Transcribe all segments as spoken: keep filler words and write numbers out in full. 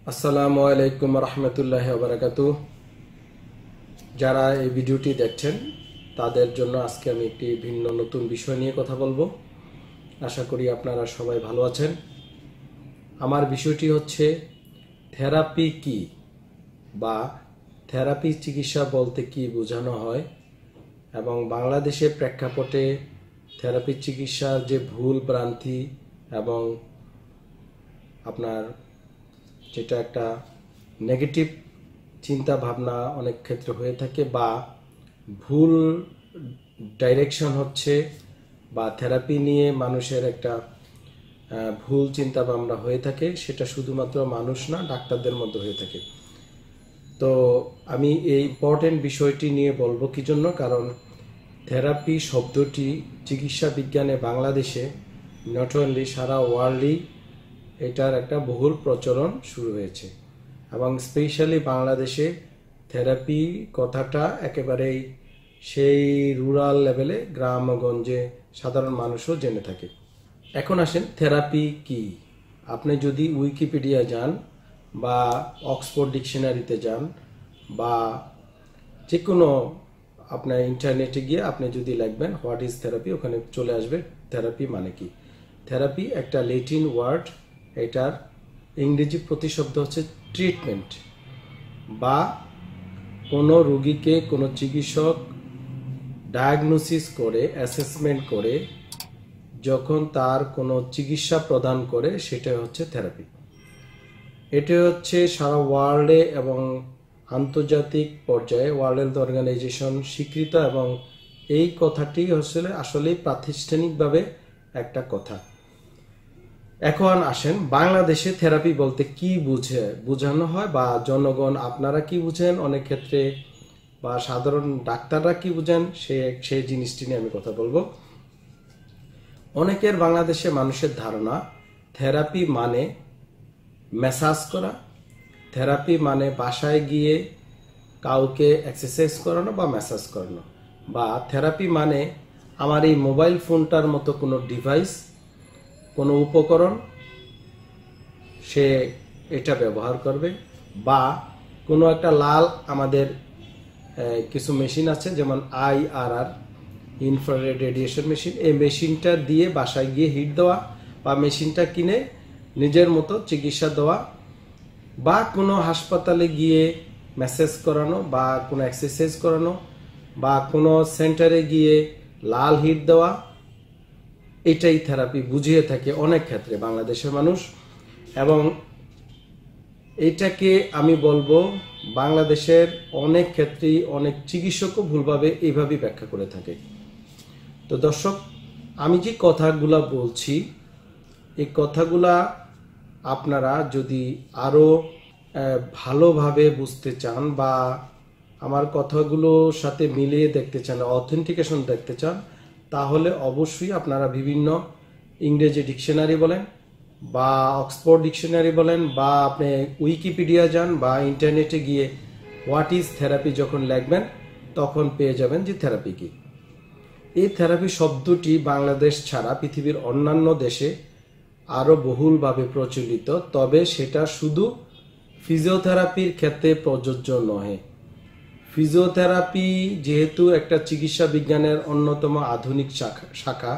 আসসালামু আলাইকুম রহমতুল্লাহি ওয়া বারাকাতুহু। যারা এই ভিডিওটি দেখছেন তাদের জন্য আজকে আমি একটি ভিন্ন নতুন বিষয় নিয়ে কথা বলবো। আশা করি আপনারা সবাই ভালো আছেন। আমার বিষয়টি হচ্ছে থেরাপি কি বা থেরাপি চিকিৎসা বলতে কি বোঝানো হয় এবং বাংলাদেশের প্রেক্ষাপটে থেরাপি চিকিৎসার যে ভুল ভ্রান্তি এবং আপনার যেটা একটা নেগেটিভ চিন্তা ভাবনা অনেক ক্ষেত্রে হয়ে থাকে বা ভুল ডাইরেকশন হচ্ছে বা থেরাপি নিয়ে মানুষের একটা ভুল চিন্তা ভাবনা হয়ে থাকে, সেটা শুধুমাত্র মানুষ না, ডাক্তারদের মধ্যে হয়ে থাকে। তো আমি এই ইম্পর্টেন্ট বিষয়টি নিয়ে বলবো কি জন্য, কারণ থেরাপি শব্দটি চিকিৎসা বিজ্ঞানে বাংলাদেশে নট অনলি সারা ওয়ার্ল্ডই এটার একটা বহুল প্রচলন শুরু হয়েছে এবং স্পেশালি বাংলাদেশে থেরাপি কথাটা একেবারেই সেই রুরাল লেভেলে, গ্রামগঞ্জে সাধারণ মানুষও জেনে থাকে। এখন আসেন থেরাপি কি। আপনি যদি উইকিপিডিয়া যান বা অক্সফোর্ড ডিকশনারিতে যান বা যে কোনো আপনার ইন্টারনেটে গিয়ে আপনি যদি লিখবেন হোয়াট ইজ থেরাপি, ওখানে চলে আসবে থেরাপি মানে কি। থেরাপি একটা ল্যাটিন ওয়ার্ড, এটার ইংরেজি প্রতিশব্দ হচ্ছে ট্রিটমেন্ট, বা কোনো রোগীকে কোনো চিকিৎসক ডায়াগনোসিস করে অ্যাসেসমেন্ট করে যখন তার কোনো চিকিৎসা প্রদান করে সেটা হচ্ছে থেরাপি। এটা হচ্ছে সারা ওয়ার্ল্ডে এবং আন্তর্জাতিক পর্যায়ে ওয়ার্ল্ড হেলথ অর্গানাইজেশন স্বীকৃত এবং এই কথাটি আসলে আসলেই প্রাতিষ্ঠানিকভাবে একটা কথা। এখন আসেন বাংলাদেশে থেরাপি বলতে কি বুঝে বোঝানো হয় বা জনগণ আপনারা কি বুঝেন অনেক ক্ষেত্রে বা সাধারণ ডাক্তাররা কি বুঝেন, সে সেই জিনিসটি নিয়ে আমি কথা বলবো। অনেকের বাংলাদেশে মানুষের ধারণা থেরাপি মানে ম্যাসাজ করা, থেরাপি মানে বাসায় গিয়ে কাউকে এক্সারসাইজ করানো বা ম্যাসাজ করানো, বা থেরাপি মানে আমার এই মোবাইল ফোনটার মতো কোনো ডিভাইস, কোনো উপকরণ সে এটা ব্যবহার করবে, বা কোনো একটা লাল আমাদের কিছু মেশিন আছে যেমন I R R infrared radiation machine, এই মেশিনটা দিয়ে বাসায় গিয়ে হিট দেওয়া বা মেশিনটা কিনে নিজের মতো চিকিৎসা দেওয়া, বা কোনো হাসপাতালে গিয়ে ম্যাসেজ করানো বা কোনো এক্সারসাইজ করানো বা কোনো সেন্টারে গিয়ে লাল হিট দেওয়া, এটাই থেরাপি বুঝিয়ে থাকে অনেক ক্ষেত্রে বাংলাদেশের মানুষ। এবং এটাকে আমি বলবো বাংলাদেশের অনেক ক্ষেত্রেই অনেক চিকিৎসকও ভুলভাবে এইভাবেই ব্যাখ্যা করে থাকে। তো দর্শক, আমি যে কথাগুলা বলছি এই কথাগুলা আপনারা যদি আরো ভালোভাবে বুঝতে চান বা আমার কথাগুলোর সাথে মিলিয়ে দেখতে চান, অথেন্টিকেশন দেখতে চান, তাহলে অবশ্যই আপনারা বিভিন্ন ইংরেজি ডিকশনারি বলেন বা অক্সফোর্ড ডিকশনারি বলেন বা আপনি উইকিপিডিয়া যান বা ইন্টারনেটে গিয়ে হোয়াট ইজ থেরাপি যখন লিখবেন তখন পেয়ে যাবেন যে থেরাপি কি। এই থেরাপি শব্দটি বাংলাদেশ ছাড়া পৃথিবীর অন্যান্য দেশে আরও বহুলভাবে প্রচলিত, তবে সেটা শুধু ফিজিওথেরাপির ক্ষেত্রে প্রযোজ্য নয়। ফিজিওথেরাপি যেহেতু একটা চিকিৎসা বিজ্ঞানের অন্যতম আধুনিক শাখা,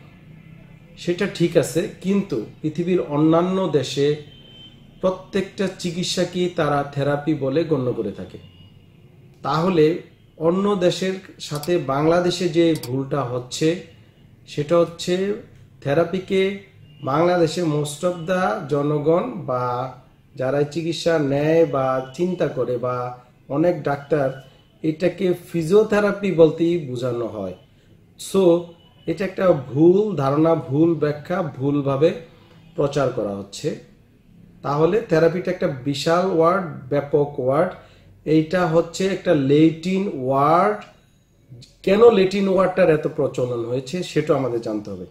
সেটা ঠিক আছে, কিন্তু পৃথিবীর অন্যান্য দেশে প্রত্যেকটা চিকিৎসাকেই তারা থেরাপি বলে গণ্য করে থাকে। তাহলে অন্য দেশের সাথে বাংলাদেশে যে ভুলটা হচ্ছে সেটা হচ্ছে থেরাপিকে বাংলাদেশে মোস্ট অফ দ্য জনগণ বা যারা চিকিৎসা নেয় বা চিন্তা করে বা অনেক ডাক্তার এটাকে ফিজিওথেরাপি বলতেই বোঝানো হয়। সো এটা একটা ভুল ধারণা, ভুল ব্যাখ্যা, ভুলভাবে প্রচার করা হচ্ছে। তাহলে থেরাপিটা একটা বিশাল ওয়ার্ড, ব্যাপক ওয়ার্ড। এইটা হচ্ছে একটা ল্যাটিন ওয়ার্ড। কেন ল্যাটিন ওয়ার্ডটার এত প্রচলন হয়েছে সেটা আমাদের জানতে হবে।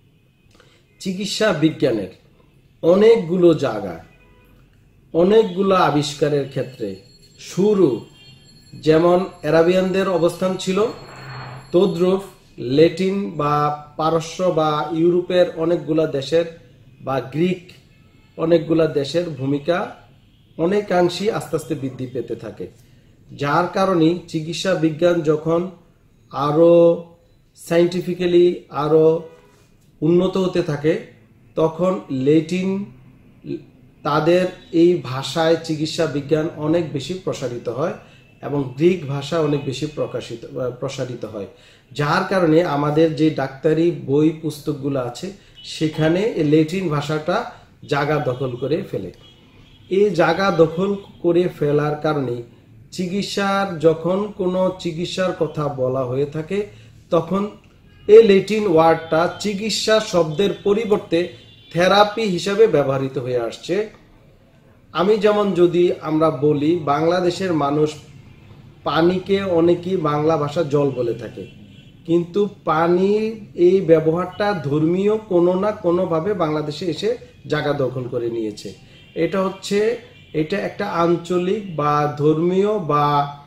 চিকিৎসা বিজ্ঞানের অনেকগুলো জায়গা, অনেকগুলো আবিষ্কারের ক্ষেত্রে শুরু যেমন অ্যারাবিয়ানদের অবস্থান ছিল, তদ্রূপ ল্যাটিন বা পারস্য বা ইউরোপের অনেকগুলা দেশের বা গ্রিক অনেকগুলা দেশের ভূমিকা অনেকাংশেই আস্তে আস্তে বৃদ্ধি পেতে থাকে, যার কারণে চিকিৎসা বিজ্ঞান যখন আরো সাইন্টিফিক্যালি আরো উন্নত হতে থাকে তখন ল্যাটিন তাদের এই ভাষায় চিকিৎসা বিজ্ঞান অনেক বেশি প্রসারিত হয় এবং গ্রিক ভাষা অনেক বেশি প্রকাশিত প্রসারিত হয়, যার কারণে আমাদের যে ডাক্তারি বই পুস্তকগুলো আছে সেখানে ল্যাটিন ভাষাটা জায়গা দখল করে ফেলে। এই জায়গা দখল করে ফেলার কারণে চিকিৎসার যখন কোনো চিকিৎসার কথা বলা হয়ে থাকে তখন এই ল্যাটিন ওয়ার্ডটা চিকিৎসা শব্দের পরিবর্তে থেরাপি হিসাবে ব্যবহৃত হয়ে আসছে। আমি যেমন যদি আমরা বলি বাংলাদেশের মানুষ পানিকে অনেকেই বাংলা ভাষা জল বলে থাকে, কিন্তু পানির এই ব্যবহারটা ধর্মীয় কোনো না কোনোভাবে বাংলাদেশে এসে জায়গা দখল করে নিয়েছে। এটা হচ্ছে এটা একটা আঞ্চলিক বা ধর্মীয় বা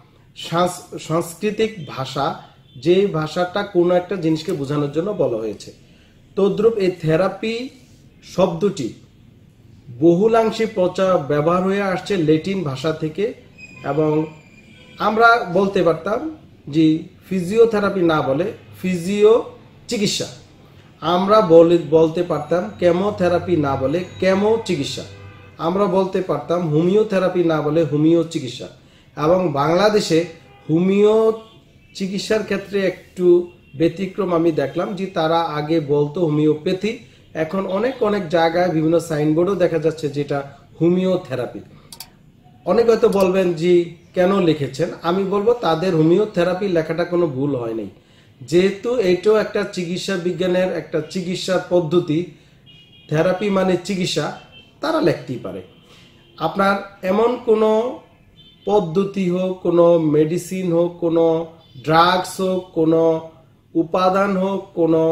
সাংস্কৃতিক ভাষা, যে ভাষাটা কোনো একটা জিনিসকে বোঝানোর জন্য বলা হয়েছে। তদ্রূপ এই থেরাপি শব্দটি বহুলাংশে প্রচার ব্যবহার হয়ে আসছে ল্যাটিন ভাষা থেকে, এবং আমরা বলতে পারতাম যে ফিজিওথেরাপি না বলে ফিজিও চিকিৎসা, আমরা বলে বলতে পারতাম কেমোথেরাপি না বলে কেমো চিকিৎসা, আমরা বলতে পারতাম হোমিওথেরাপি না বলে হোমিও চিকিৎসা। এবং বাংলাদেশে হোমিও চিকিৎসার ক্ষেত্রে একটু ব্যতিক্রম আমি দেখলাম যে তারা আগে বলতো হোমিওপ্যাথি, এখন অনেক অনেক জায়গায় বিভিন্ন সাইনবোর্ডও দেখা যাচ্ছে যেটা হোমিওথেরাপি। অনেক হয়তো বলবেন যে কেন লিখেছেন, আমি বলবো তাদের হোমিওথেরাপি লেখাটা কোনো ভুল হয়নি, যেহেতু এটাও একটা চিকিৎসা বিজ্ঞানের একটা চিকিৎসা পদ্ধতি, থেরাপি মানে চিকিৎসা, তারা লিখতেই পারে। আপনার এমন কোনো পদ্ধতি হোক, কোনো মেডিসিন হোক, কোনো ড্রাগস হোক, কোনো উপাদান হোক, কোনো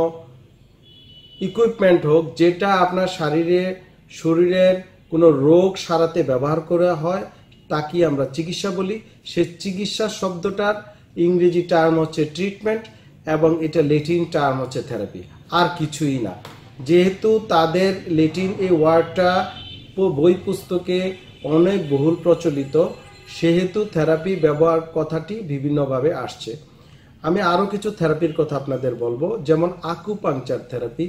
ইকুইপমেন্ট হোক যেটা আপনার শরীরে শরীরের কোনো রোগ সারাতে ব্যবহার করা হয় তাকে আমরা চিকিৎসা বলি। সে চিকিৎসা শব্দটার ইংরেজি টার্ম হচ্ছে ট্রিটমেন্ট এবং এটা ল্যাটিন টার্ম হচ্ছে থেরাপি, আর কিছুই না। যেহেতু তাদের ল্যাটিন এই ওয়ার্ডটা বই পুস্তকে অনেক বহুল প্রচলিত, সেহেতু থেরাপি ব্যবহার কথাটি বিভিন্নভাবে আসছে। আমি আরও কিছু থেরাপির কথা আপনাদের বলবো, যেমন আকুপাংচার থেরাপি,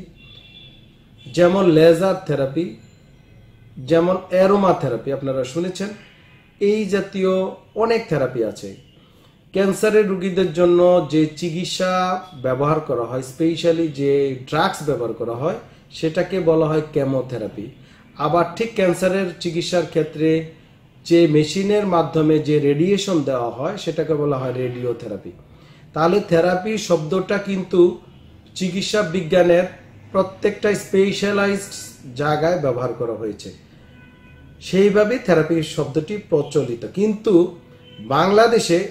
যেমন লেজার থেরাপি, যেমন অ্যারোমা থেরাপি আপনারা শুনেছেন। এই জাতীয় অনেক থেরাপি আছে। ক্যান্সারের রোগীদের জন্য যে চিকিৎসা ব্যবহার করা হয়, স্পেশালি যে ড্রাগস ব্যবহার করা হয় সেটাকে বলা হয় কেমোথেরাপি। আবার ঠিক ক্যান্সারের চিকিৎসার ক্ষেত্রে যে মেশিনের মাধ্যমে যে রেডিয়েশন দেওয়া হয় সেটাকে বলা হয় রেডিওথেরাপি। তাহলে থেরাপি শব্দটা কিন্তু চিকিৎসা বিজ্ঞানের প্রত্যেকটা স্পেশালাইজড জায়গায় ব্যবহার করা হয়েছে, সেইভাবে থেরাপি শব্দটি প্রচলিত। কিন্তু বাংলাদেশে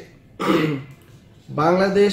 বাংলাদেশ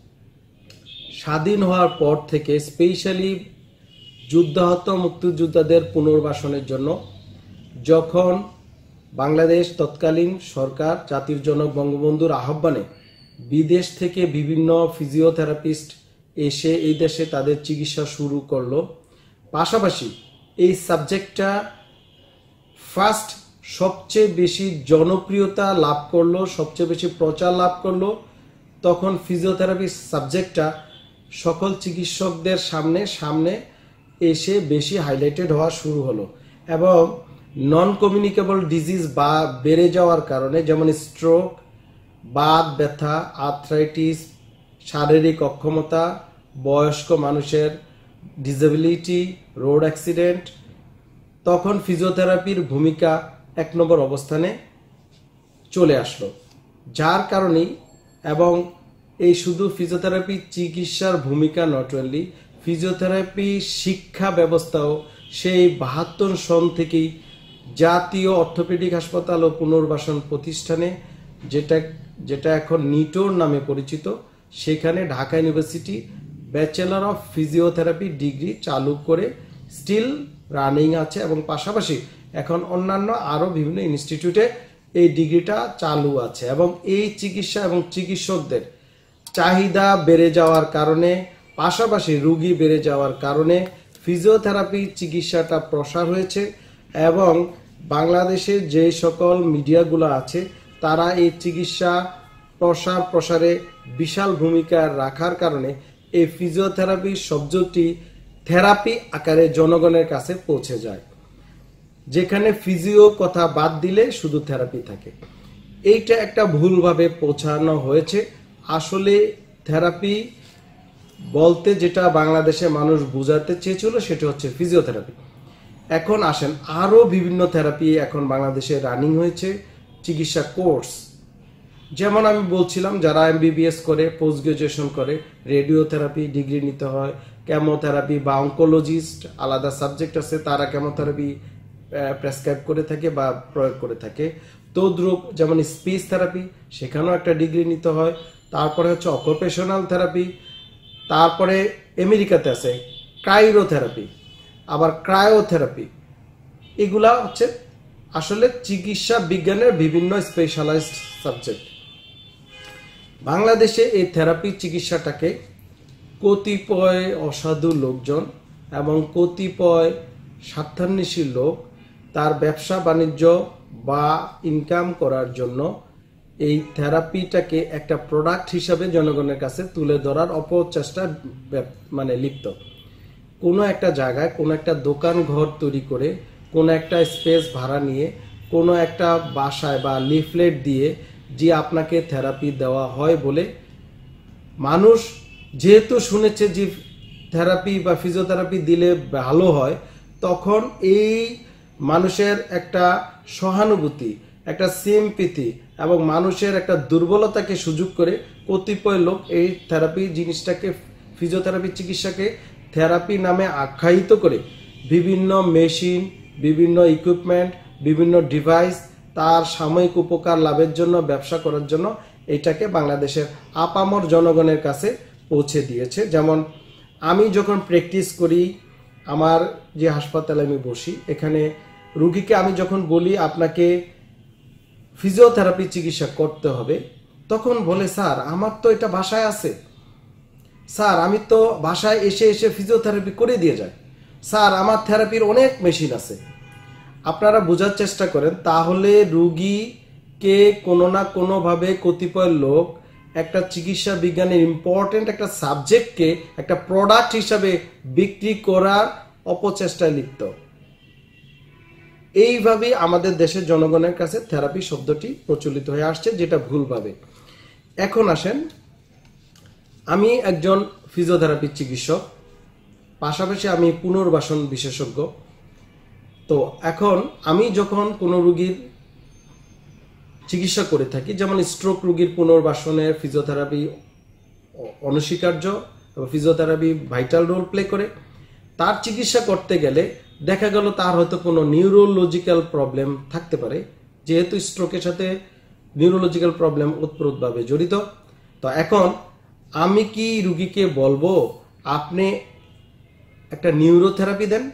স্বাধীন হওয়ার পর থেকে স্পেশালি যুদ্ধাহত মুক্তিযোদ্ধাদের পুনর্বাসনের জন্য যখন বাংলাদেশ তৎকালীন সরকার জাতির জনক বঙ্গবন্ধুর আহ্বানে বিদেশ থেকে বিভিন্ন ফিজিওথেরাপিস্ট এসে এই দেশে তাদের চিকিৎসা শুরু করলো, পাশাপাশি এই সাবজেক্টটা ফার্স্ট সবচেয়ে বেশি জনপ্রিয়তা লাভ করলো, সবচেয়ে বেশি প্রচার লাভ করলো, তখন ফিজিওথেরাপি সাবজেক্টটা সকল চিকিৎসকদের সামনে সামনে এসে বেশি হাইলাইটেড হওয়া শুরু হলো। এবং নন কমিউনিকেবল ডিজিজ বা বেড়ে যাওয়ার কারণে, যেমন স্ট্রোক, বাত ব্যথা, আর্থ্রাইটিস, শারীরিক অক্ষমতা, বয়স্ক মানুষের ডিসেবিলিটি, রোড অ্যাক্সিডেন্ট, তখন ফিজিওথেরাপির ভূমিকা এক নম্বর অবস্থানে চলে আসলো। যার কারণেই, এবং এই শুধু ফিজিওথেরাপি চিকিৎসার ভূমিকা নট অনলি, ফিজিওথেরাপি শিক্ষা ব্যবস্থাও সেই বাহাত্তর সন থেকেই জাতীয় অর্থোপেডিক হাসপাতাল ও পুনর্বাসন প্রতিষ্ঠানে, যেটা যেটা এখন নিটোর নামে পরিচিত, সেখানে Dhaka university bachelor of physiotherapy degree চালু করে স্টিল রানিং আছে, এবং পাশাপাশি এখন অন্যান্য আরও বিভিন্ন ইনস্টিটিউটে এই ডিগ্রিটা চালু আছে। এবং এই চিকিৎসা এবং চিকিৎসকদের চাহিদা বেড়ে যাওয়ার কারণে, পাশাপাশি রোগী বেড়ে যাওয়ার কারণে ফিজিওথেরাপি চিকিৎসাটা প্রসার হয়েছে। এবং বাংলাদেশে যে সকল মিডিয়াগুলো আছে তারা এই চিকিৎসা প্রসার প্রসারে বিশাল ভূমিকা রাখার কারণে এই ফিজিওথেরাপি শব্দটি থেরাপি আকারে জনগণের কাছে পৌঁছে যায়, যেখানে ফিজিও কথা বাদ দিলে শুধু থেরাপি থাকে। এইটা একটা ভুলভাবে পৌঁছানো হয়েছে। আসলে থেরাপি বলতে যেটা বাংলাদেশে মানুষ বোঝাতে চেয়েছিল সেটা হচ্ছে ফিজিওথেরাপি। এখন আসেন, আরও বিভিন্ন থেরাপি এখন বাংলাদেশে রানিং হয়েছে, চিকিৎসা কোর্স। যেমন আমি বলছিলাম, যারা এমবিবিএস করে, পোস্ট গ্রাজুয়েশন করে, রেডিওথেরাপি ডিগ্রি নিতে হয়, কেমোথেরাপি বা অঙ্কোলজিস্ট আলাদা সাবজেক্ট আছে, তারা কেমোথেরাপি প্রেসক্রাইব করে থাকে বা প্রয়োগ করে থাকে। তদ্রূপ যেমন স্পিচ থেরাপি, সেখানেও একটা ডিগ্রি নিতে হয়। তারপরে হচ্ছে অকুপেশনাল থেরাপি, তারপরে আমেরিকাতে আছে ক্রাইরোথেরাপি, আবার ক্রায়োথেরাপি। এগুলা হচ্ছে আসলে চিকিৎসা বিজ্ঞানের বিভিন্ন স্পেশালাইজড সাবজেক্ট। বাংলাদেশে এই থেরাপি চিকিৎসাটাকে কতিপয় অসাধু লোকজন এবং কতিপয় স্বার্থান্বেষী লোক তার ব্যবসা বাণিজ্য বা ইনকাম করার জন্য এই থেরাপিটাকে একটা প্রোডাক্ট হিসাবে জনগণের কাছে তুলে ধরার অপচেষ্টা মানে লিপ্ত। কোনো একটা জায়গায় কোনো একটা দোকান ঘর তৈরি করে, কোনো একটা স্পেস ভাড়া নিয়ে, কোনো একটা বাসায় বা লিফলেট দিয়ে যে আপনাকে থেরাপি দেওয়া হয় বলে মানুষ যেহেতু শুনেছে যে থেরাপি বা ফিজিওথেরাপি দিলে ভালো হয়, তখন এই মানুষের একটা সহানুভূতি, একটা সিম্পিতি এবং মানুষের একটা দুর্বলতাকে সুযোগ করে কতিপয় লোক এই থেরাপি জিনিসটাকে, ফিজিওথেরাপি চিকিৎসাকে থেরাপি নামে আখ্যায়িত করে বিভিন্ন মেশিন, বিভিন্ন ইকুইপমেন্ট, বিভিন্ন ডিভাইস তার সাময়িক উপকার লাভের জন্য, ব্যবসা করার জন্য এটাকে বাংলাদেশের আপামর জনগণের কাছে পৌঁছে দিয়েছে। যেমন আমি যখন প্র্যাকটিস করি, আমার যে হাসপাতালে আমি বসি, এখানে রুগীকে আমি যখন বলি আপনাকে ফিজিওথেরাপি চিকিৎসা করতে হবে, তখন বলে স্যার আমার তো এটা বাসায় আছে, স্যার আমি তো বাসায় এসে এসে ফিজিওথেরাপি করে দিয়ে যাই, স্যার আমার থেরাপির অনেক মেশিন আছে। আপনারা বোঝার চেষ্টা করেন, তাহলে রুগীকে কোনো না কোনোভাবে কতিপয় লোক একটা চিকিৎসা বিজ্ঞানের ইম্পর্টেন্ট একটা সাবজেক্টকে একটা প্রোডাক্ট হিসাবে বিক্রি করার অপচেষ্টায় লিপ্ত। এইভাবেই আমাদের দেশের জনগণের কাছে থেরাপি শব্দটি প্রচলিত হয়ে আসছে, যেটা ভুলভাবে। এখন আসেন, আমি একজন ফিজিওথেরাপি চিকিৎসক, পাশাপাশি আমি পুনর্বাসন বিশেষজ্ঞ। তো এখন আমি যখন কোনো রুগীর চিকিৎসা করে থাকি, যেমন স্ট্রোক রুগীর পুনর্বাসনের ফিজিওথেরাপি অনস্বীকার্য এবং ফিজিওথেরাপি ভাইটাল রোল প্লে করে। তার চিকিৎসা করতে গেলে দেখা গেল তার হয়তো কোনো নিউরোলজিক্যাল প্রবলেম থাকতে পারে, যেহেতু স্ট্রোকের সাথে নিউরোলজিক্যাল প্রবলেম ওতপ্রোতভাবে জড়িত। তো এখন আমি কি রুগীকে বলবো আপনি একটা নিউরোথেরাপি দেন?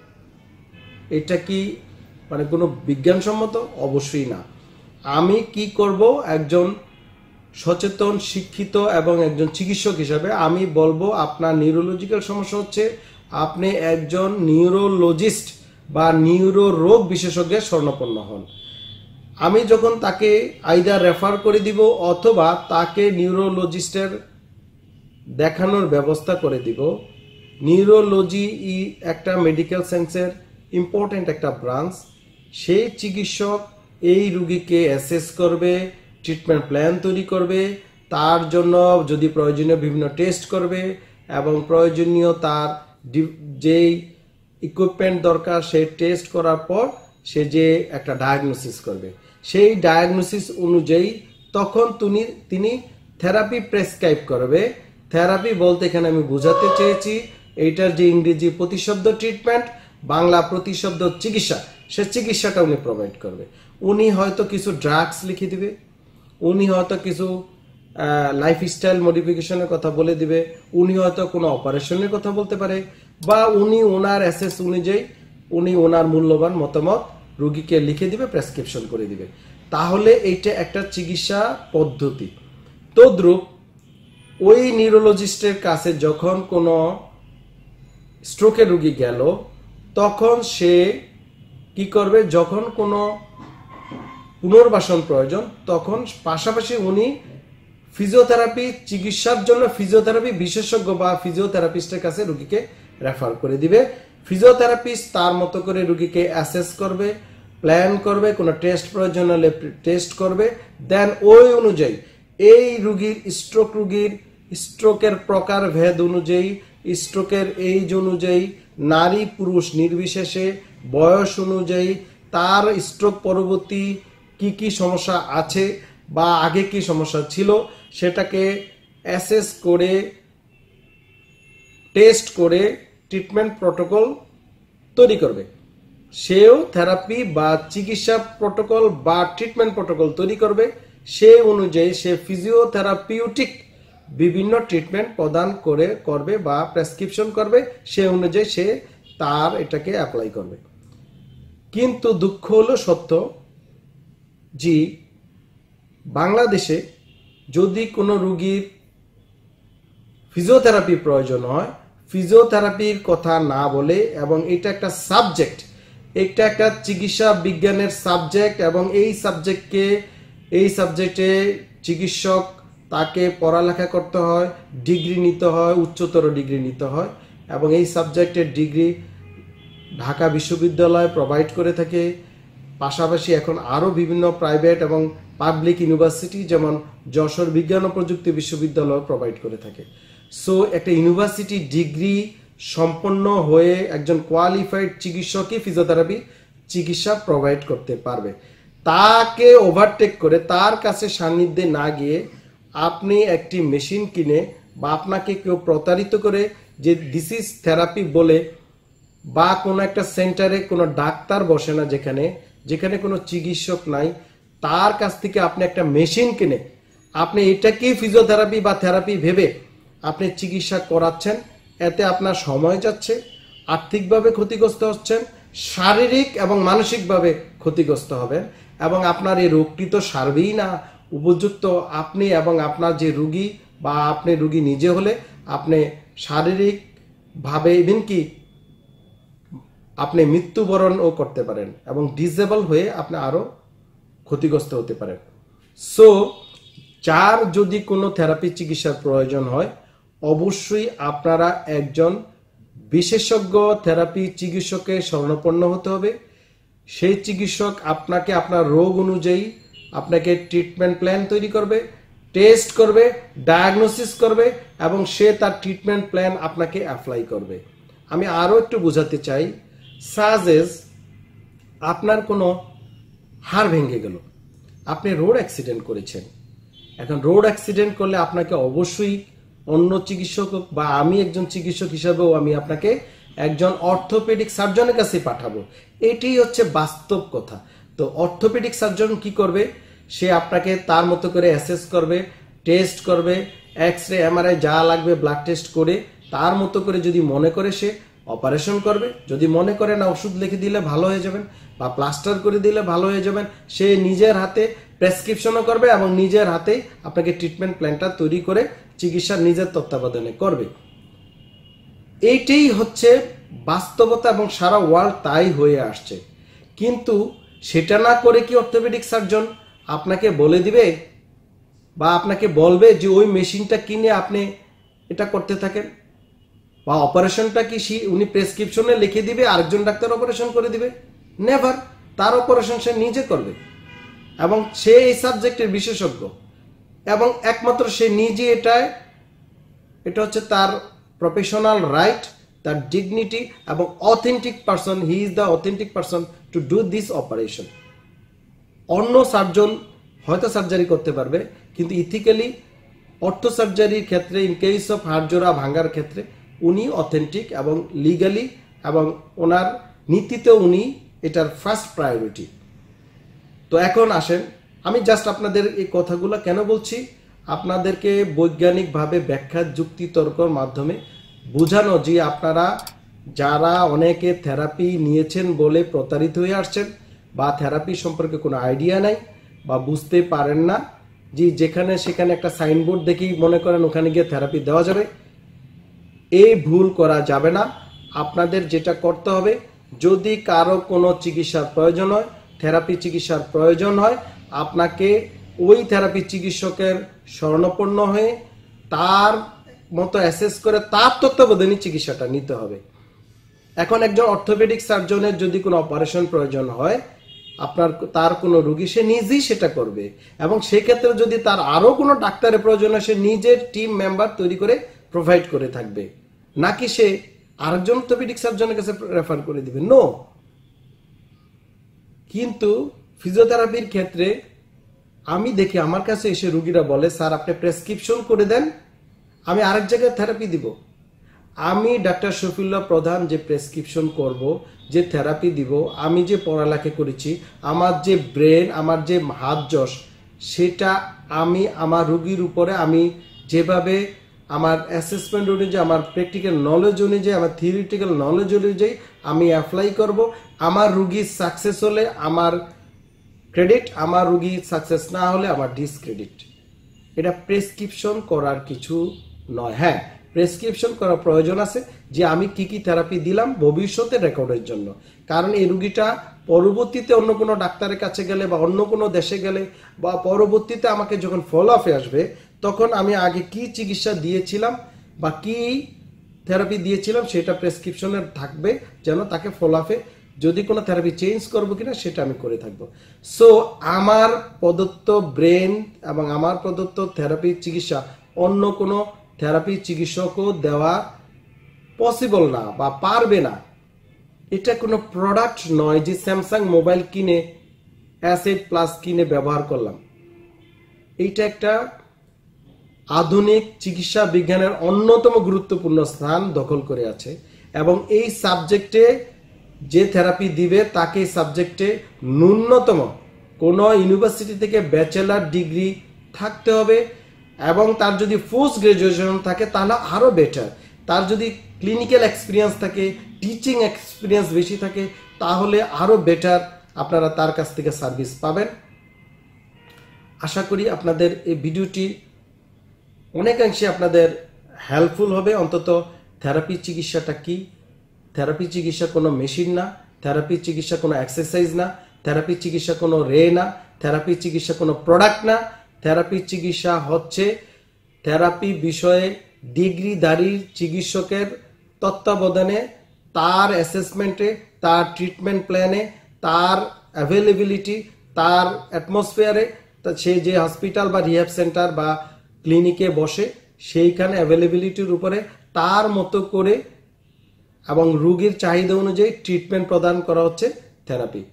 এটা কি মানে কোনো বিজ্ঞানসম্মত? অবশ্যই না। আমি কি করব, একজন সচেতন, শিক্ষিত এবং একজন চিকিৎসক হিসাবে আমি বলবো আপনার নিউরোলজিক্যাল সমস্যা হচ্ছে, আপনি একজন নিউরোলজিস্ট বা নিউরো রোগ বিশেষজ্ঞের শরণাপন্ন হন। আমি যখন তাকে আইদার রেফার করে দিব অথবা তাকে নিউরোলজিস্টের দেখানোর ব্যবস্থা করে দিব। নিউরোলজি একটা মেডিকেল সায়েন্সের ইম্পর্টেন্ট একটা ব্রাঞ্চ। সেই চিকিৎসক এই রুগীকে অ্যাসেস করবে, ট্রিটমেন্ট প্ল্যান তৈরি করবে, তার জন্য যদি প্রয়োজনীয় বিভিন্ন টেস্ট করবে এবং প্রয়োজনীয় তার যেই ইকুইপমেন্ট দরকার সেই টেস্ট করার পর সে যে একটা ডায়াগনোসিস করবে, সেই ডায়াগনোসিস অনুযায়ী তখন তিনি তিনি থেরাপি প্রেসক্রাইব করবে। থেরাপি বলতে এখানে আমি বোঝাতে চেয়েছি এইটার যে ইংরেজি প্রতিশব্দ ট্রিটমেন্ট, বাংলা প্রতিশব্দ চিকিৎসা, সে চিকিৎসাটা উনি প্রোভাইড করবে। উনি হয়তো কিছু ড্রাগস লিখে দিবে, উনি হয়তো কিছু লাইফস্টাইল মডিফিকেশনের কথা বলে দিবে, উনি হয়তো কোনো অপারেশনের কথা বলতে পারে, বা উনি ওনার অ্যাসেস অনুযায়ী উনি ওনার মূল্যবান মতামত রোগীকে লিখে দিবে, প্রেসক্রিপশন করে দিবে। তাহলে এইটা একটা চিকিৎসা পদ্ধতি। তদ্রূপ ওই নিউরোলজিস্টের কাছে যখন কোনো স্ট্রোকের রোগী গেল, তখন সে কি করবে, যখন কোনো পুনর্বাসন প্রয়োজন তখন পাশাপাশি উনি ফিজিওথেরাপি চিকিৎসার জন্য ফিজিওথেরাপি বিশেষজ্ঞ বা ফিজিওথেরাপিস্টের কাছে রোগীকে রেফার করে দিবে। ফিজিওথেরাপিস্ট তার মতো করে রোগীকে অ্যাসেস করবে, প্ল্যান করবে, কোনো টেস্ট প্রয়োজন হলে টেস্ট করবে, দেন ওই অনুযায়ী এই রোগীর স্ট্রোক রোগীর স্ট্রোকের প্রকার ভেদ অনুযায়ী, স্ট্রোকের এইজ অনুযায়ী, নারী পুরুষ নির্বিশেষে, বয়স অনুযায়ী, তার স্ট্রোক পরবর্তী কি কি সমস্যা আছে বা আগে কি সমস্যা ছিল সেটাকে অ্যাসেস করে টেস্ট করে ট্রিটমেন্ট প্রটোকল তৈরি করবে। সেও থেরাপি বা চিকিৎসা প্রটোকল বা ট্রিটমেন্ট প্রটোকল তৈরি করবে। সে অনুযায়ী সে ফিজিওথেরাপিউটিক বিভিন্ন ট্রিটমেন্ট প্রদান করে করবে বা প্রেসক্রিপশন করবে, সে অনুযায়ী সে তার এটাকে অ্যাপ্লাই করবে। কিন্তু দুঃখ হলো সত্য যে বাংলাদেশে যদি কোনো রোগীর ফিজিওথেরাপি প্রয়োজন হয়, ফিজিওথেরাপির কথা না বলে, এবং এটা একটা সাবজেক্ট, এটা একটা চিকিৎসা বিজ্ঞানের সাবজেক্ট, এবং এই সাবজেক্টকে এই সাবজেক্টে চিকিৎসক তাকে পড়ালেখা করতে হয়, ডিগ্রি নিতে হয়, উচ্চতর ডিগ্রি নিতে হয়, এবং এই সাবজেক্টের ডিগ্রি ঢাকা বিশ্ববিদ্যালয় প্রোভাইড করে থাকে। পাশাপাশি এখন আরও বিভিন্ন প্রাইভেট এবং পাবলিক ইউনিভার্সিটি যেমন যশোর বিজ্ঞান ও প্রযুক্তি বিশ্ববিদ্যালয় প্রোভাইড করে থাকে। সো একটা ইউনিভার্সিটি ডিগ্রি সম্পন্ন হয়ে একজন কোয়ালিফাইড চিকিৎসকই ফিজিওথেরাপি চিকিৎসা প্রোভাইড করতে পারবে। তাকে ওভারটেক করে, তার কাছে সান্নিধ্যে না গিয়ে আপনি একটি মেশিন কিনে বা আপনাকে কেউ প্রতারিত করে যে দিস ইজ থেরাপি বলে, বা কোনো একটা সেন্টারে কোনো ডাক্তার বসে না, যেখানে যেখানে কোনো চিকিৎসক নাই, তার কাছ থেকে আপনি একটা মেশিন কিনে আপনি এটাকেই ফিজিওথেরাপি বা থেরাপি ভেবে আপনি চিকিৎসা করাচ্ছেন, এতে আপনার সময় যাচ্ছে, আর্থিকভাবে ক্ষতিগ্রস্ত হচ্ছেন, শারীরিক এবং মানসিকভাবে ক্ষতিগ্রস্ত হবেন, এবং আপনার এই রোগটি তো সারবেই না। উপযুক্ত আপনি এবং আপনার যে রোগী বা আপনি রোগী নিজে হলে আপনি শারীরিকভাবে ইভেন কি আপনি মৃত্যুবরণও করতে পারেন এবং ডিসেবল হয়ে আপনি আরও ক্ষতিগ্রস্ত হতে পারেন। সো যার যদি কোনো থেরাপি চিকিৎসার প্রয়োজন হয়, অবশ্যই আপনারা একজন বিশেষজ্ঞ থেরাপি চিকিৎসকের শরণাপন্ন হতে হবে। সেই চিকিৎসক আপনাকে আপনার রোগ অনুযায়ী আপনাকে ট্রিটমেন্ট প্ল্যান তৈরি করবে, টেস্ট করবে, ডায়াগনোসিস করবে, এবং সে তার ট্রিটমেন্ট প্ল্যান আপনাকে অ্যাপ্লাই করবে। আমি আরও একটু বোঝাতে চাই, সাজেস আপনার কোনো হাড় ভেঙে গেল, আপনি রোড অ্যাক্সিডেন্ট করেছেন। এখন রোড অ্যাক্সিডেন্ট করলে আপনাকে অবশ্যই অন্য চিকিৎসক বা আমি একজন চিকিৎসক হিসাবেও আমি আপনাকে একজন অর্থোপেডিক সার্জনের কাছে পাঠাবো। এটি হচ্ছে বাস্তব কথা। তো অর্থোপেডিক সার্জন কি করবে, সে আপনাকে তার মতো করে অ্যাসেস করবে, টেস্ট করবে, এক্স রে এমআরআই যা লাগবে ব্লাড টেস্ট করে তার মতো করে যদি মনে করে সে অপারেশন করবে, যদি মনে করে না ওষুধ লিখে দিলে ভালো হয়ে যাবেন বা প্লাস্টার করে দিলে ভালো হয়ে যাবেন, সে নিজের হাতে প্রেসক্রিপশনও করবে এবং নিজের হাতেই আপনাকে ট্রিটমেন্ট প্ল্যানটা তৈরি করে চিকিৎসা নিজের তত্ত্বাবধানে করবে। এইটাই হচ্ছে বাস্তবতা এবং সারা ওয়ার্ল্ড তাই হয়ে আসছে। কিন্তু সেটা না করে কি অর্থোপেডিক সার্জন আপনাকে বলে দিবে বা আপনাকে বলবে যে ওই মেশিনটা কিনে আপনি এটা করতে থাকেন, বা অপারেশনটা কি উনি প্রেসক্রিপশনে লিখে দিবে, আরেকজন ডাক্তার অপারেশন করে দিবে? নেভার। তার অপারেশন সে নিজে করবে এবং সে এই সাবজেক্টের বিশেষজ্ঞ এবং একমাত্র সে নিজে এটায়, এটা হচ্ছে তার প্রফেশনাল রাইট, তার ডিগনিটি এবং authentic person, he is the authentic person to do this operation. অন্য সার্জন হয়তো সার্জারি করতে পারবে, কিন্তু ইথিক্যালি অর্থো সার্জারির ক্ষেত্রে, ইন কেস অফ হাড়জোড়া ভাঙার ক্ষেত্রে উনি অথেন্টিক এবং লিগালি এবং ওনার নীতিতে উনি এটার ফার্স্ট প্রায়োরিটি। তো এখন আসেন, আমি জাস্ট আপনাদের এই কথাগুলো কেন বলছি, আপনাদেরকে বৈজ্ঞানিকভাবে ব্যাখ্যা যুক্তি তর্কর মাধ্যমে বোঝানো যে আপনারা যারা অনেকে থেরাপি নিয়েছেন বলে প্রতারিত হয়ে আসছেন বা থেরাপি সম্পর্কে কোনো আইডিয়া নাই বা বুঝতে পারেন না, যে যেখানে সেখানে একটা সাইনবোর্ড দেখেই মনে করেন ওখানে গিয়ে থেরাপি দেওয়া যাবে, এই ভুল করা যাবে না। আপনাদের যেটা করতে হবে, যদি কারো কোনো চিকিৎসার প্রয়োজন হয়, থেরাপি চিকিৎসার প্রয়োজন হয়, আপনাকে ওই থেরাপি চিকিৎসকের শরণাপন্ন হয়ে তার মতো অ্যাসেস করে তার তত্ত্বাবধানে চিকিৎসাটা নিতে হবে। এখন একজন অর্থোপেডিক সার্জনের যদি কোনো অপারেশন প্রয়োজন হয়, আপনার তার কোনো রোগী সে নিজেই সেটা করবে, এবং সেক্ষেত্রে যদি তার আরও কোনো ডাক্তারের প্রয়োজন হয় সে নিজের টিম মেম্বার তৈরি করে প্রোভাইড করে থাকবে, নাকি সে আরেকজন অর্থোপেডিক সার্জনের কাছে রেফার করে দিবে। নো। কিন্তু ফিজিওথেরাপির ক্ষেত্রে আমি দেখি আমার কাছে এসে রুগীরা বলে, স্যার আপনি প্রেসক্রিপশন করে দেন, আমি আরেক জায়গায় থেরাপি দিব। আমি ডাক্তার শফিউল্লাহ প্রধান যে প্রেসক্রিপশন করব, যে থেরাপি দিব, আমি যে পড়ালেখা করেছি, আমার যে ব্রেন, আমার যে হাত যশ, সেটা আমি আমার রুগীর উপরে আমি যেভাবে আমার অ্যাসেসমেন্ট অনুযায়ী, আমার প্র্যাকটিক্যাল নলেজ অনুযায়ী, আমার থিওরিটিক্যাল নলেজ অনুযায়ী আমি অ্যাপ্লাই করব। আমার রুগী সাকসেস হলে আমার ক্রেডিট, আমার রুগী সাকসেস না হলে আমার ডিসক্রেডিট। এটা প্রেসক্রিপশন করার কিছু নয়। হ্যাঁ, প্রেসক্রিপশন করার প্রয়োজন আছে যে আমি কি কি থেরাপি দিলাম ভবিষ্যতে রেকর্ডের জন্য, কারণ এই রুগীটা পরবর্তীতে অন্য কোনো ডাক্তারের কাছে গেলে বা অন্য কোনো দেশে গেলে বা পরবর্তীতে আমাকে যখন ফলো আপে আসবে, তখন আমি আগে কি চিকিৎসা দিয়েছিলাম বা কি থেরাপি দিয়েছিলাম সেটা প্রেসক্রিপশনে থাকবে, যেন তাকে ফলো আপে যদি কোনো থেরাপি চেঞ্জ করবো কিনা সেটা আমি করে থাকবো। সো আমার প্রদত্ত ব্রেন এবং আমার প্রদত্ত থেরাপি চিকিৎসা অন্য কোনো থেরাপি চিকিৎসকও দেওয়া পসিবল না বা পারবে না। এটা কোনো প্রোডাক্ট নয় যে স্যামসাং মোবাইল কিনে অ্যাসিড প্লাস কিনে ব্যবহার করলাম। এইটা একটা আধুনিক চিকিৎসা বিজ্ঞানের অন্যতম গুরুত্বপূর্ণ স্থান দখল করে আছে, এবং এই সাবজেক্টে যে থেরাপি দিবে তাকে সাবজেক্টে ন্যূনতম কোনো ইউনিভার্সিটি থেকে ব্যাচেলার ডিগ্রি থাকতে হবে, এবং তার যদি পোস্ট গ্রাজুয়েশন থাকে তাহলে আরও বেটার। তার যদি ক্লিনিক্যাল এক্সপিরিয়েন্স থাকে, টিচিং এক্সপিরিয়েন্স বেশি থাকে, তাহলে আরও বেটার আপনারা তার কাছ থেকে সার্ভিস পাবেন। আশা করি আপনাদের এই ভিডিওটি অনেকাংশে আপনাদের হেল্পফুল হবে। অন্তত থেরাপি চিকিৎসাটা কি, থেরাপি চিকিৎসা কোনো মেশিন না, থেরাপি চিকিৎসা কোনো এক্সারসাইজ না, থেরাপি চিকিৎসা কোনো রে না, থেরাপি চিকিৎসা কোনো প্রোডাক্ট না। থেরাপি চিকিৎসা হচ্ছে থেরাপি বিষয়ে ডিগ্রিধারী চিকিৎসকের তত্ত্বাবধানে, তার অ্যাসেসমেন্টে, তার ট্রিটমেন্ট প্ল্যানে, তার অ্যাভেলেবিলিটি, তার অ্যাটমসফিয়ারে, সে যে হসপিটাল বা রিহ্যাব সেন্টার বা ক্লিনিকে বসে সেইখানে অ্যাভেলেবিলিটির উপরে তার মতো করে এবং রোগীর চাহিদা অনুযায়ী ট্রিটমেন্ট প্রদান করা হচ্ছে থেরাপি।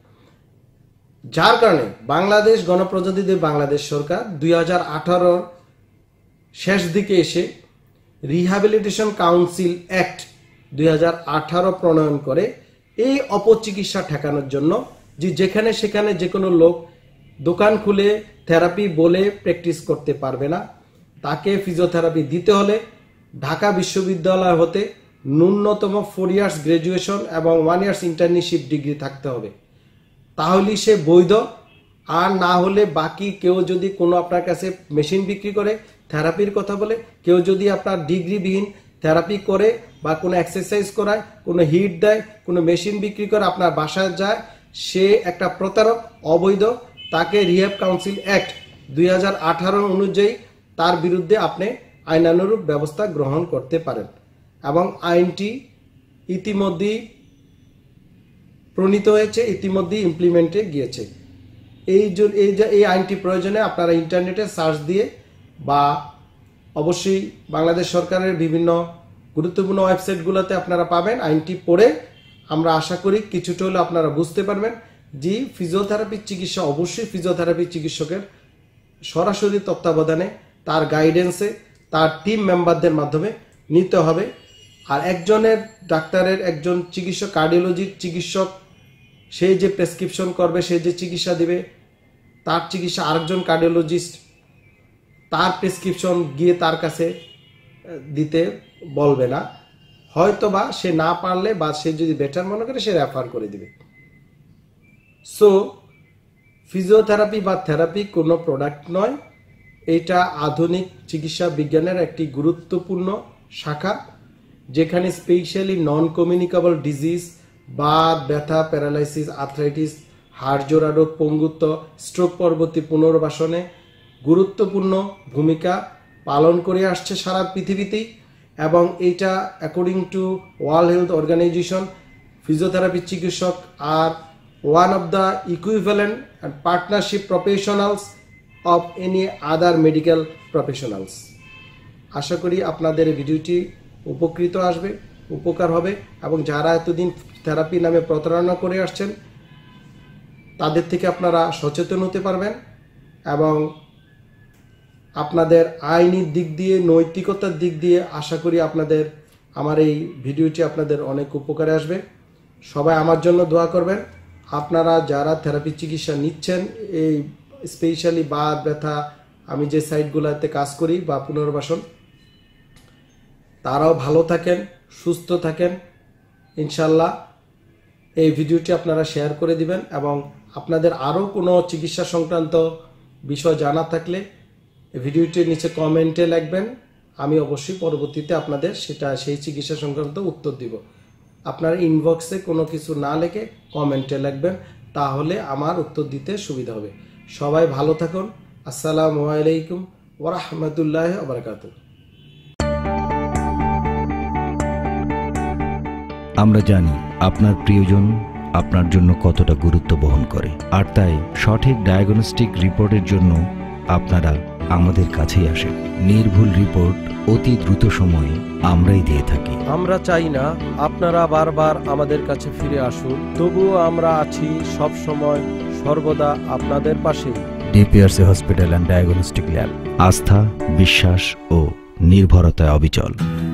যার কারণে বাংলাদেশ গণপ্রজাতন্ত্রী বাংলাদেশ সরকার দুই হাজার আঠারোর শেষ দিকে এসে রিহ্যাবিলিটেশন কাউন্সিল অ্যাক্ট দুই হাজার আঠারো প্রণয়ন করে এই অপচিকিৎসা ঠেকানোর জন্য, যে যেখানে সেখানে যে কোনো লোক দোকান খুলে থেরাপি বলে প্র্যাকটিস করতে পারবে না। তাকে ফিজিওথেরাপি দিতে হলে ঢাকা বিশ্ববিদ্যালয় হতে ন্যূনতম ফোর ইয়ার্স গ্রাজুয়েশন এবং ওয়ান ইয়ার্স ইন্টার্নশিপ ডিগ্রি থাকতে হবে, তাহলেই সে বৈধ। আর না হলে বাকি কেউ যদি কোনো আপনার কাছে মেশিন বিক্রি করে থেরাপির কথা বলে, কেউ যদি আপনার ডিগ্রিবিহীন থেরাপি করে বা কোনো এক্সারসাইজ করায়, কোনো হিট দেয়, কোনো মেশিন বিক্রি করে আপনার বাসায় যায়, সে একটা প্রতারক, অবৈধ। তাকে রিহ্যাব কাউন্সিল অ্যাক্ট দুই হাজার আঠারো অনুযায়ী তার বিরুদ্ধে আপনি আইনানুরূপ ব্যবস্থা গ্রহণ করতে পারেন, এবং আইনটি ইতিমধ্যেই প্রণীত হয়েছে, ইতিমধ্যেই ইমপ্লিমেন্টে গিয়েছে। এই এই যে এই আইনটি প্রয়োজনে আপনারা ইন্টারনেটে সার্চ দিয়ে বা অবশ্যই বাংলাদেশ সরকারের বিভিন্ন গুরুত্বপূর্ণ ওয়েবসাইটগুলোতে আপনারা পাবেন। আইনটি পড়ে আমরা আশা করি কিছুটা হলে আপনারা বুঝতে পারবেন যে ফিজিওথেরাপির চিকিৎসা অবশ্যই ফিজিওথেরাপি চিকিৎসকের সরাসরি তত্ত্বাবধানে, তার গাইডেন্সে, তার টিম মেম্বারদের মাধ্যমে নিতে হবে। আর একজনের ডাক্তারের, একজন চিকিৎসক, কার্ডিওলজির চিকিৎসক, সে যে প্রেসক্রিপশন করবে, সে যে চিকিৎসা দিবে, তার চিকিৎসা আরেকজন কার্ডিওলজিস্ট তার প্রেসক্রিপশন গিয়ে তার কাছে দিতে বলবে না। হয়তো বা সে না পারলে বা সে যদি বেটার মনে করে সে রেফার করে দিবে। সো ফিজিওথেরাপি বা থেরাপি কোনো প্রোডাক্ট নয়, এটা আধুনিক চিকিৎসা বিজ্ঞানের একটি গুরুত্বপূর্ণ শাখা, যেখানে specially non communicable disease Baat, ব্যথা, প্যারালাইসিস, আর্থ্রাইটিস, হাড় জোড়া রোগ, পঙ্গুত্ব, স্ট্রোক পরবর্তী পুনর্বাসনে গুরুত্বপূর্ণ ভূমিকা পালন করে আসছে সারা পৃথিবীতেই। এবং এইটা according to World Health Organization, physiotherapy চিকিৎসক are one of the equivalent and partnership professionals of any other medical professionals. আশা করি আপনাদের এই ভিডিওটি উপকৃত আসবে, উপকার হবে, এবং যারা এতদিন থেরাপি নামে প্রতারণা করে আসছেন তাদের থেকে আপনারা সচেতন হতে পারবেন এবং আপনাদের আইনি দিক দিয়ে, নৈতিকতার দিক দিয়ে আশা করি আপনাদের আমার এই ভিডিওটি আপনাদের অনেক উপকারে আসবে। সবাই আমার জন্য দোয়া করবেন। আপনারা যারা থেরাপি চিকিৎসা নিচ্ছেন, এই স্পেশালি বাত, ব্যথা, আমি যে সাইটগুলোতে কাজ করি বা পুনর্বাসন, তারাও ভালো থাকেন, সুস্থ থাকেন ইনশাল্লাহ। এই ভিডিওটি আপনারা শেয়ার করে দিবেন এবং আপনাদের আরও কোনো চিকিৎসা সংক্রান্ত বিষয় জানা থাকলে ভিডিওটির নিচে কমেন্টে লিখবেন। আমি অবশ্যই পরবর্তীতে আপনাদের সেটা সেই চিকিৎসা সংক্রান্ত উত্তর দিব। আপনার ইনবক্সে কোনো কিছু না লিখে কমেন্টে লিখবেন, তাহলে আমার উত্তর দিতে সুবিধা হবে। সবাই ভালো থাকুন। আসসালামু আলাইকুম ওয়া রাহমাতুল্লাহি ওয়া বারাকাতুহু। আমরা জানি আপনার প্রিয়জন আপনার জন্য কতটা গুরুত্ব বহন করে, আর তাই সঠিক ডায়াগনস্টিক রিপোর্টের জন্য আপনারা আমাদের কাছেই আসেন। নির্ভুল রিপোর্ট অতি দ্রুত সময়ে আমরাই দিয়ে থাকি। আমরা চাই না আপনারা বারবার আমাদের কাছে ফিরে আসুন, তবুও আমরা আছি সব সময় সর্বদা আপনাদের পাশে। DPRC hospital and diagnostic lab, আস্থা, বিশ্বাস ও নির্ভরতায় অবিচল।